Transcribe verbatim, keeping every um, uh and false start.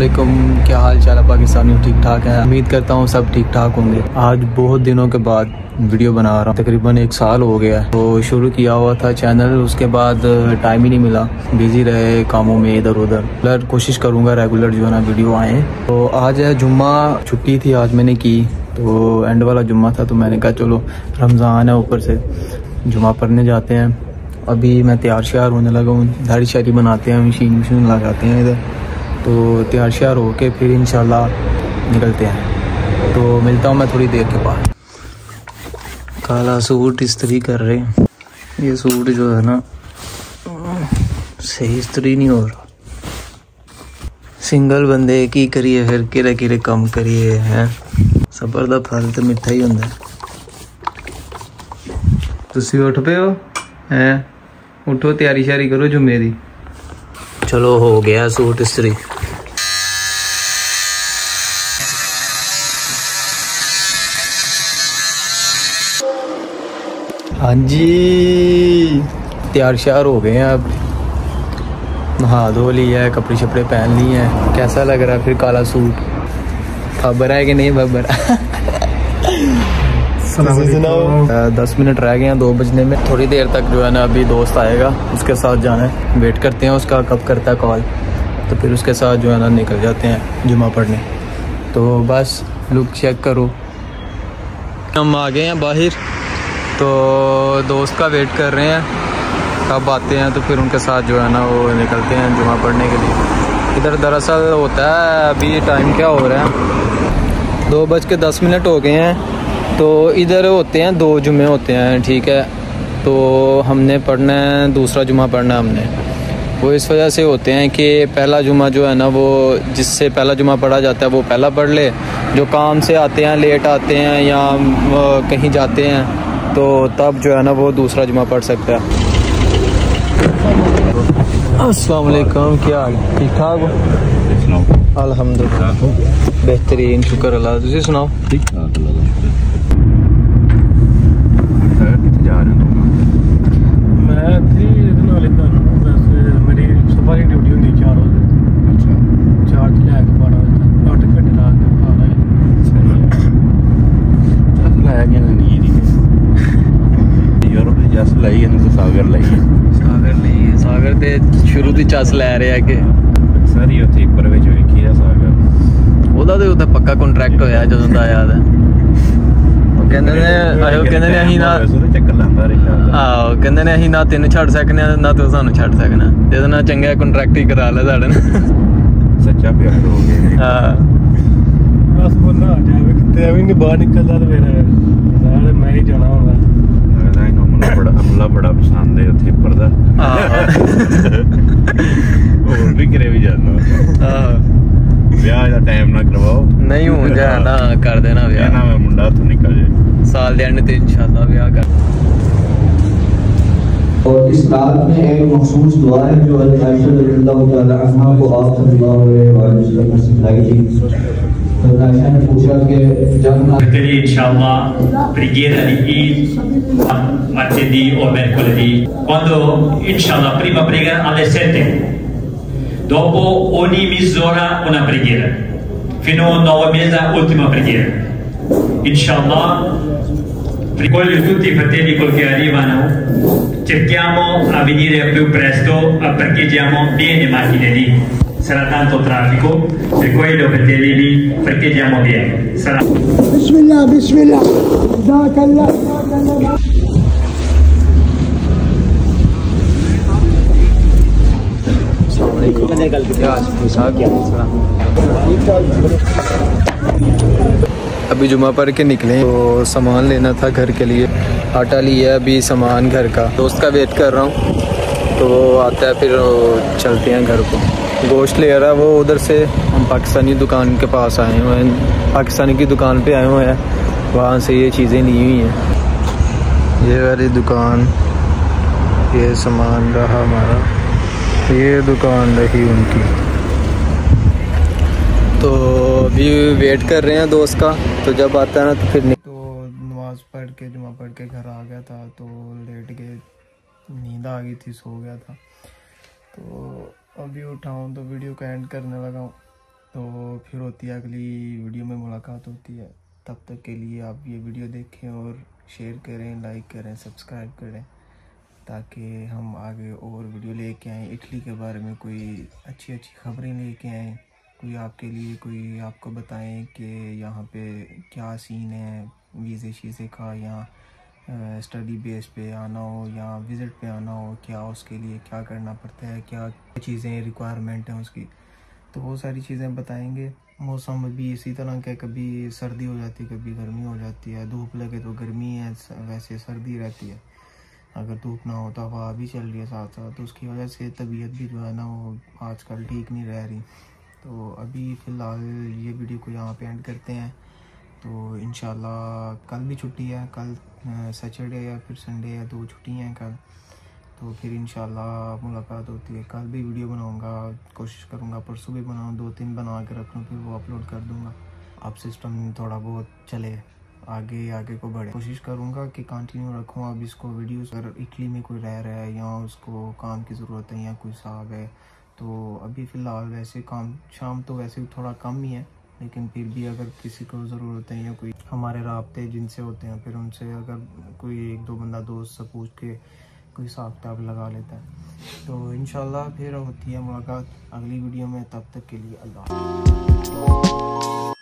अस्सलामुअलैकुम, क्या हाल चाल है पाकिस्तानी? ठीक ठाक है, उम्मीद करता हूँ सब ठीक ठाक होंगे। आज बहुत दिनों के बाद वीडियो बना रहा हूँ, तकरीबन एक साल हो गया तो शुरू किया हुआ था चैनल, उसके बाद टाइम ही नहीं मिला, बिजी रहे कामों में इधर उधर। कोशिश करूँगा रेगुलर जो है ना वीडियो आए। तो आज है जुम्मा, छुट्टी थी आज मैंने की, तो एंड वाला जुम्मा था, तो मैंने कहा चलो रमज़ान है, ऊपर से जुम्मा पढ़ने जाते हैं। अभी मैं तैयार श्यार होने लगा हूँ, दाढ़ी शाड़ी बनाते हैं, मशीन मशीन लगाते हैं इधर, तो तैयार श्यार होके फिर इंशाल्लाह निकलते हैं। तो मिलता हूँ मैं थोड़ी देर के बाद। काला सूट इस्त्री कर रहे हैं। ये सूट जो है ना सही इस्त्री नहीं हो रहा। सिंगल बंदे की करिए फिर किरे किरे कम करिए हैं। सबर दा फल तो मिठा ही होंदा। तुसी उठ पे हो हैं? उठो, तैयारी शारी करो जुम्मे दी। चलो हो गया सूट इस्त्री। हाँ जी, तैयार श्यार हो गए हैं, अब नहा धो लिया है, कपड़े शपड़े पहन लिए हैं। कैसा लग रहा है फिर काला सूट? खबर है कि नहीं बबर? दस मिनट रह गए हैं दो बजने में। थोड़ी देर तक जो है ना अभी दोस्त आएगा, उसके साथ जाना है, वेट करते हैं उसका कब करता है कॉल, तो फिर उसके साथ जो है ना निकल जाते हैं जुम्मा पढ़ने। तो बस लुक चेक करो। हम आ गए हैं बाहर, तो दोस्त का वेट कर रहे हैं कब आते हैं, तो फिर उनके साथ जो है ना वो निकलते हैं जुम्मा पढ़ने के लिए। इधर दरअसल होता है, अभी टाइम क्या हो रहा है, दो बज के दस मिनट हो गए हैं। तो इधर होते हैं दो जुम्मे होते हैं, ठीक है। तो हमने पढ़ना है, दूसरा जुम्मा पढ़ना है हमने। वो इस वजह से होते हैं कि पहला जुम्मा जो है ना वो जिससे पहला जुम्मा पढ़ा जाता है वो पहला पढ़ ले। जो काम से आते हैं, लेट आते हैं या कहीं जाते हैं, तो तब जो है ना वो दूसरा जुम्मा पढ़ सकता है। अस्सलाम वालेकुम, क्या हाल? ठीक ठाक हो? अल्हम्दुलिल्लाह बेहतरीन, शुक्र अल्लाह। तुसी सुनाओ? ठीक ठाक अल्लाह का शुक्र। कितने जा रहे हो? मैं थी इधर नाल घर, वैसे मेरी सुबह की ड्यूटी होंदी चार बजे। अच्छा, चार से लैके बारह बजे तक अठ घंटे ला के खा लाए। सही है, चल लाया गया नहीं यार, जस लाई है तो सागर लाई है। सागर नहीं, सागर ते शुरू दी चस लै रहे हैं कि सारी उत्थे पर विच वेखी है सागर। ਉਹਦਾ ਤੇ ਉੱਤੇ ਪੱਕਾ ਕੰਟਰੈਕਟ ਹੋਇਆ ਜਦੋਂ ਦਾ ਯਾਦ ਹੈ। ਉਹ ਕਹਿੰਦੇ ਨੇ ਆਇਓ, ਕਹਿੰਦੇ ਨੇ ਅਸੀਂ ਨਾ ਚੱਕਰ ਲਾਂਦਾ ਰਹਿੰਦਾ। ਆਹੋ, ਕਹਿੰਦੇ ਨੇ ਅਸੀਂ ਨਾ ਤੈਨੂੰ ਛੱਡ ਸਕਨੇ ਆ ਨਾ ਤੂੰ ਸਾਨੂੰ ਛੱਡ ਸਕਣਾ, ਤੇ ਇਹਦੇ ਨਾਲ ਚੰਗਾ ਕੰਟਰੈਕਟ ਹੀ ਕਰਾ ਲੈ ਸਾਡੇ ਨਾਲ। ਸੱਚਾ ਪਿਆਰ ਹੋ ਗਿਆ। ਹਾਂ ਬਸ ਬੰਦਾ ਆ ਜਾਵੇ ਕਿਤੇ, ਐਵੇਂ ਨਹੀਂ ਬਾਹਰ ਨਿਕਲਦਾ ਤੇ ਫਿਰ ਨਾਲ ਮੈਂ ਹੀ ਜਾਣਾ ਹੁੰਦਾ। ਲੱਗਦਾ ਇਹਨੂੰ ਅਮਲਾ ਬੜਾ ਅਮਲਾ ਬੜਾ ਪਸੰਦ ਹੈ ਉੱਥੇ ਪਰਦਾ। ਹੋਰ ਵੀ ਕਿਰੇ ਵੀ ਜਾਂਦਾ। ਆਹ ਵਿਆਹ ਦਾ ਟਾਈਮ ਨਾ ਕਰਵਾਓ, ਨਹੀਂ ਹੋ ਜਾਏ ਨਾ ਕਰ ਦੇਣਾ ਵਿਆਹ ਨਾ, ਮੁੰਡਾ ਉੱਥੋਂ ਨਿਕਲ ਜਾਏ ਸਾਲ ਦੇ ਐਂਡ ਤੇ इंशाल्लाह ਵਿਆह कर। और इस रात में एक मखसूस दुआ है जो आयशा रज़ियल्लाहु तआला अन्हा को आप सल्लल्लाहु अलैहि वसल्लम ने सिखाई थी। तो आयशा ने पूछा कि जब quindi inshallah preghiera di Eid martedì o mercoledì, quando inshallah prima preghiera alle sette, dopo ogni mezz'ora una preghiera, fino a nove e mezza ultima preghiera. Inshallah, voglio tutti i fratelli quel che arrivano, cerchiamo a venire più presto, parcheggiamo bene macchine lì, sarà tanto traffico, per quello fratelli lì parcheggiamo bene. Sarà... Bismillah, bismillah, jazakallah, jazakallah. अभी जुमा पढ़ के निकले, तो सामान लेना था घर के लिए, आटा लिया, अभी सामान घर का। दोस्त का वेट कर रहा हूँ, तो वो आता है फिर चलते हैं घर को। गोश्त ले रहा है वो उधर से, हम पाकिस्तानी दुकान के पास आए हुए हैं, पाकिस्तानी की दुकान पे आए हुए हैं, वहाँ से ये चीज़ें ली हुई हैं। ये वाली दुकान, ये सामान रहा हमारा, ये दुकान रही उनकी। तो अभी वेट कर रहे हैं दोस्त का, तो जब आता है ना तो फिर तो नमाज पढ़ के जुमा पढ़ के घर आ गया था, तो लेट गए, नींद आ गई थी, सो गया था। तो अभी उठाऊँ तो वीडियो का एंड करने लगा हूँ। तो फिर होती है अगली वीडियो में मुलाकात होती है। तब तक के लिए आप ये वीडियो देखें और शेयर करें, लाइक करें, सब्सक्राइब करें, ताकि हम आगे और वीडियो लेके आएँ। इटली के बारे में कोई अच्छी अच्छी खबरें लेके आएँ, कोई आपके लिए कोई आपको बताएं कि यहाँ पे क्या सीन है, वीज़े शीज़े का, या स्टडी बेस पे आना हो या विज़िट पे आना हो, क्या उसके लिए क्या करना पड़ता है, क्या चीज़ें रिक्वायरमेंट हैं उसकी, तो वो सारी चीज़ें बताएंगे। मौसम भी इसी तरह का, कभी सर्दी हो जाती है, कभी गर्मी हो जाती है, धूप लगे तो गर्मी है, वैसे सर्दी रहती है। अगर धूप ना हो तो हवा भी चल रही है साथ साथ, तो उसकी वजह से तबीयत भी जो है ना वो आजकल ठीक नहीं रह रही। तो अभी फ़िलहाल ये वीडियो को यहाँ पे एंड करते हैं। तो इंशाल्लाह कल भी छुट्टी है, कल सैटरडे या फिर संडे है, दो छुट्टियाँ हैं कल। तो फिर इंशाल्लाह मुलाकात होती है। कल भी वीडियो बनाऊँगा, कोशिश करूँगा परसों भी बनाऊँ, दो तीन बना के रखूँ, फिर वो अपलोड कर दूँगा। अब सिस्टम थोड़ा बहुत चले, आगे आगे को बढ़े, कोशिश करूँगा कि कंटिन्यू रखूँ अब इसको वीडियोस। अगर इटली में कोई रह रहा है या उसको काम की ज़रूरत है या कोई साहब है, तो अभी फ़िलहाल वैसे काम शाम तो वैसे थोड़ा कम ही है, लेकिन फिर भी अगर किसी को ज़रूरत है या कोई हमारे राब्ते जिनसे होते हैं, फिर उनसे अगर कोई एक दो बंदा दोस्त से पूछ के कोई हिसाब किताब लगा लेता है। तो इंशाल्लाह फिर होती है मुलाकात अगली वीडियो में। तब तक के लिए अल्लाह।